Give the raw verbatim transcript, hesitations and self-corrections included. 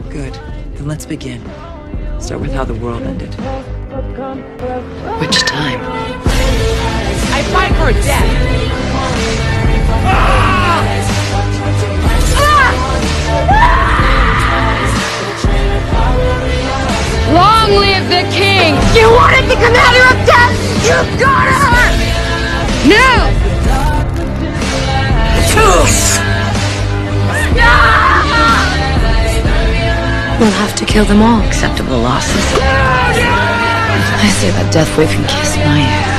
Good. Then let's begin. Start with how the world ended. Which time? I fight for death! Ah! Ah! Long live the king! You wanted the commander of death! You got her! No! We'll have to kill them all. Acceptable losses. I say that death wave can kiss my ass.